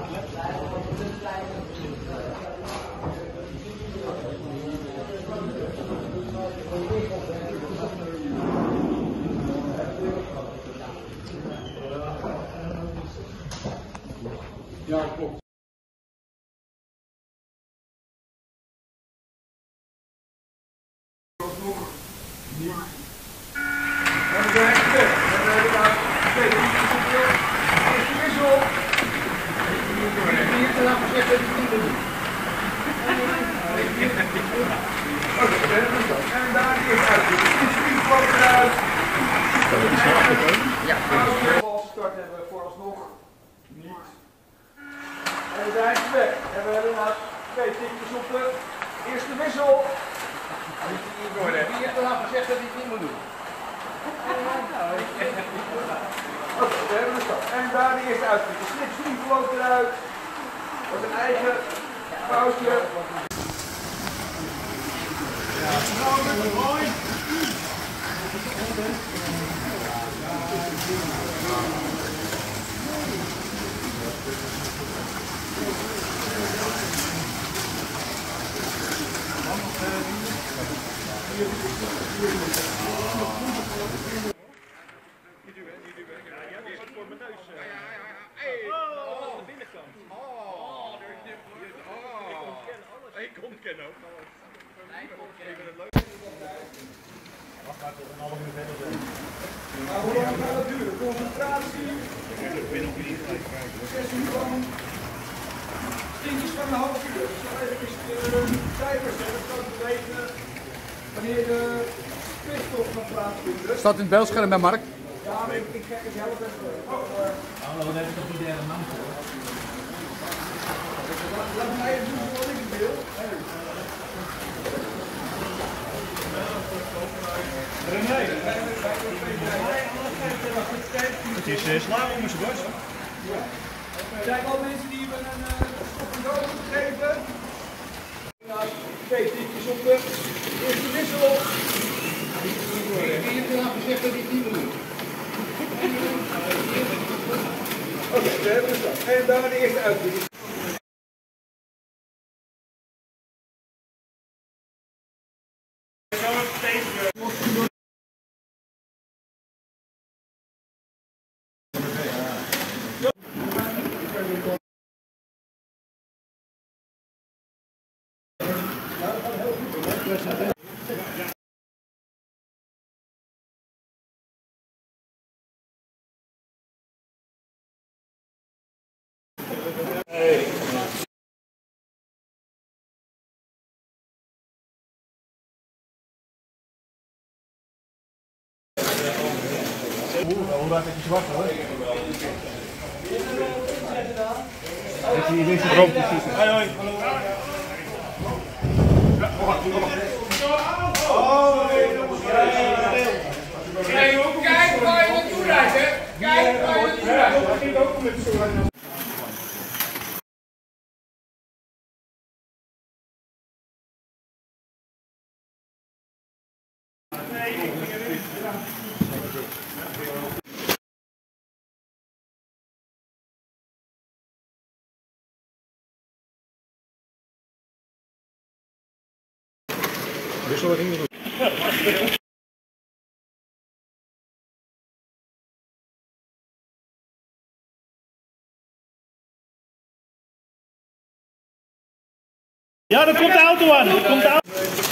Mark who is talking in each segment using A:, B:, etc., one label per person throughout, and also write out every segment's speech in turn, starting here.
A: Ja, klopt. Nog niet. En we zijn weg. En we hebben daar twee wissel. Eerste wissel. Hier te laten zeggen dat ik niet doe. En daar is uit. De valt eruit. Ja, start hebben we vooralsnog niet. En we zijn weg. En we hebben daar twee tikjes op de eerste wissel. Wie heeft er nou gezegd dat hij het niet moet doen? Oké, we hebben de start. En daar de eerste uitkick. De slipstream vloog eruit. Wordt een eigen foutje. Ja, mooi.
B: Ik ontken ook.
C: Wacht maar tot een half uur verder zijn.
A: Maar hoe lang gaat het duren? Concentratie. 6 uur lang. Tientjes van een half uur. Dus nog even cijfers hebben, zodat we weten wanneer de pitstop gaat plaatsvinden.
D: Staat in het beeldscherm bij Mark?
A: Ja, maar ik kijk het zelf even.
C: Dan heb ik toch die derde man voor.
A: Laat mij even doen wat ik wil.
C: Het is slaap om zijn borst.
A: Er zijn al mensen die hebben een stop en go gegeven. Twee tikjes op de eerste wissel.
D: Wie heeft er nou gezegd dat hij het niet moet doen?
A: Oké, we hebben de start. En daar de eerste uitwissel.
C: Hoe laat heb je zwart hoor? Heeft hij deze rood precies? Hoi hoi, hallo.
B: Kijk waar je naartoe rijdt, hè? Kijk waar je naartoe rijdt.
C: Wissel ging niet goed. Ja, er komt de auto aan. Er komt de auto.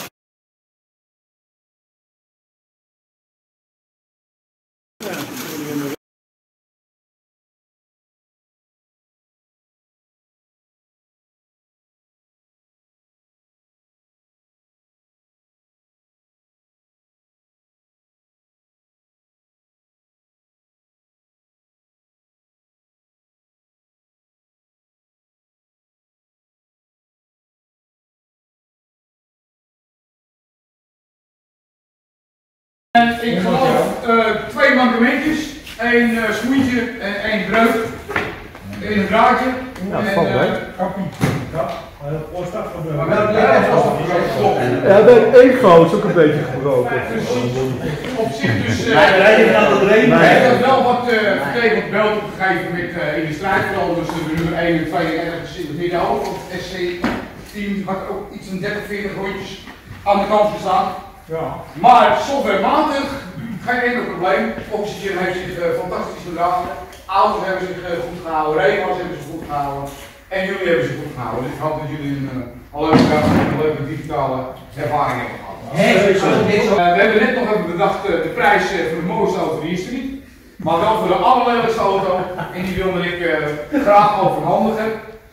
A: En ik geloof 2 mankementjes, 1 schoentje en 1 breuk, 1 draadje en kappie. Ja.
B: Maar welk leven was dat gebroken?
C: Ja, dat ego is ook een beetje gebroken.
B: Op zich dus...
C: We
B: hebben wel wat vertekend beeld op gegeven moment in de strijd vooral dus de nummer 1 en 2 ergens in het midden ook. Want het SC-team had ook iets van 30, 40 rondjes aan de kant gestaan.
C: Ja.
B: Maar softwarematig geen enkel probleem. Oxygen heeft zich fantastisch gedragen. Auto's hebben zich goed gehouden, regels hebben zich goed gehouden. En jullie hebben zich goed gehouden. Dus ik hoop dat jullie een leuke digitale ervaring hebben gehad. We hebben net nog even bedacht de prijs voor de mooiste auto, die is er niet. Maar wel voor de allerleukste auto. En die wilde ik graag overhandigen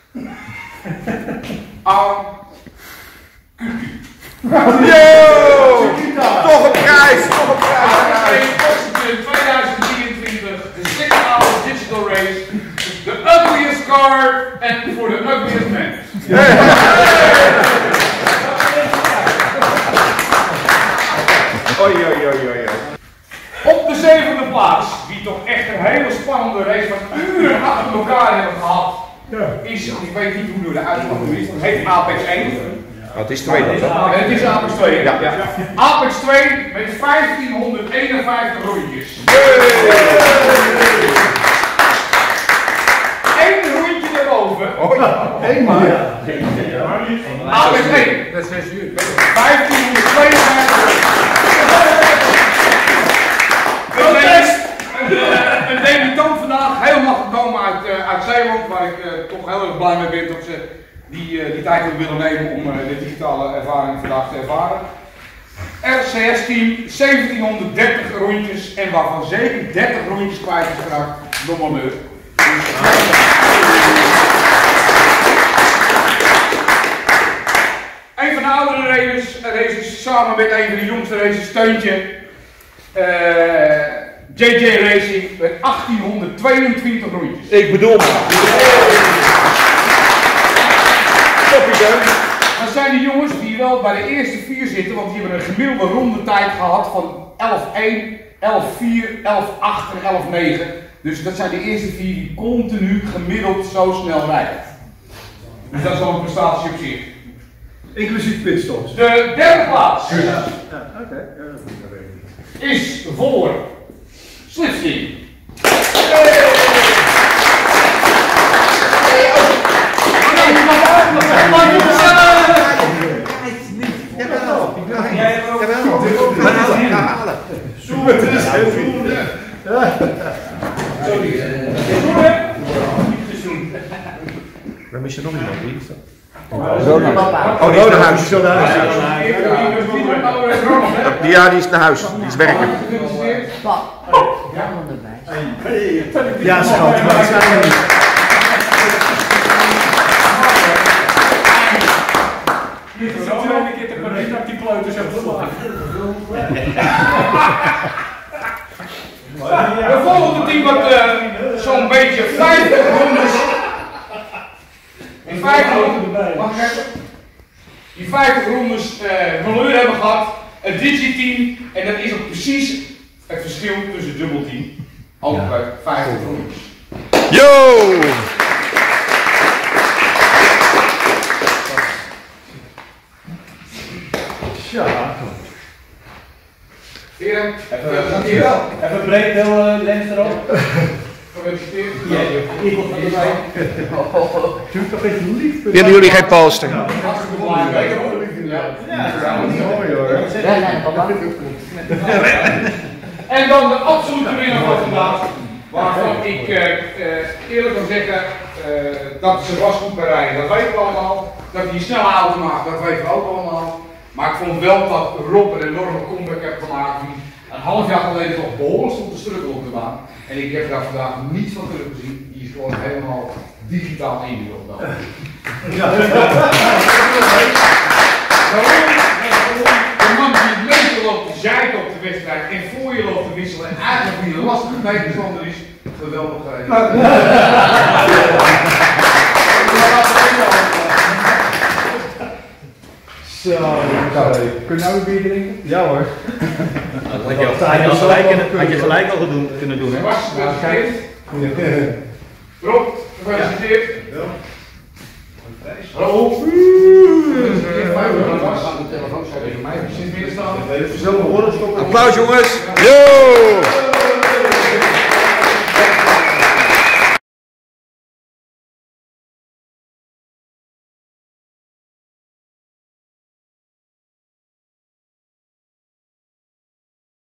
B: aan
E: Yo! Toch een prijs! Toch een prijs!
B: 2023, de 6 hour digital race. The ugliest car and for the ugliest man.
E: Oei, oei, oei, oei.
B: Op de 7e plaats, die toch echt een hele spannende race van uren achter elkaar hebben gehad, is, ik weet niet hoe de uitslag nu is, het heet Apex 1.
E: Wat is 2 dan?
B: Het is Apex 2.
E: Ja.
B: Apex 2 met 1551 rondjes. Eén rondje erboven.
C: Eén maar.
B: Apex 1.
D: Dat is 6 uur.
B: 1552. Een debutant vandaag, helemaal gekomen uit Zeeland, waar ik toch heel erg blij mee ben dat ze die tijd hebben willen nemen om de digitale ervaring vandaag te ervaren. RCS-team, 1730 rondjes en waarvan zeker 30 rondjes kwijt is geraakt door Malheur. Een van de oudere races samen met een van de jongste races, Steuntje. JJ Racing met 1822 rondjes.
E: Ik bedoel maar.
B: Dat zijn de jongens die wel bij de eerste 4 zitten, want die hebben een gemiddelde rondetijd gehad van 11.1, 11.4, 11.8 en 11.9. Dus dat zijn de eerste 4 die continu gemiddeld zo snel rijden. Dus dat is wel een prestatie op zich.
C: Inclusief pitstops.
B: De derde plaats
C: Oké.
B: is voor Slipstream.
E: Waar mis je nog iemand? Wie is dat?
C: Rodehuis.
E: Ja, die is naar huis. Die is werken.
C: Ja, schat, maar dat zijn we niet.
B: De volgende team wat zo'n beetje 50 rondes. In 50 rondes. Mag ik even? Die 50 rondes Malheur hebben gehad. Het Digi-team. En dat is ook precies het verschil tussen het dubbelteam. Ook bij 50 rondes.
E: Yo!
C: Ja.
B: Heren,
C: Even breed heel lens erop.
B: gefeliciteerd.
C: Doe toch even lief.
E: Willen jullie geen poster?
B: Hartstikke belangrijk. Ja.
C: Mooi hoor.
B: En dan de absolute winnaar van vandaag, waarvan ik eerlijk kan zeggen dat ze was goed kan rijden. Dat weten we allemaal. Dat hij een snelle auto maakt, dat weten we ook allemaal. Maar ik vond wel dat Rob een enorme comeback heeft gemaakt die een half jaar geleden nog behoorlijk stond te struggelen op de baan. En ik heb daar vandaag niets van teruggezien. Die is gewoon helemaal digitaal ingedeeld. De man die het meeste loopt te zeiken op de wedstrijd en voor je loopt te wisselen en eigenlijk niet een lastige tegenstander is, geweldig gereden.
C: Zo, kun je nou een bier drinken? Ja hoor.
F: Had je gelijk al kunnen doen, hè?
B: Bas, gefeliciteerd. Rob, gefeliciteerd. Hallo. Sinds midden staan.
E: Applaus jongens. Yo!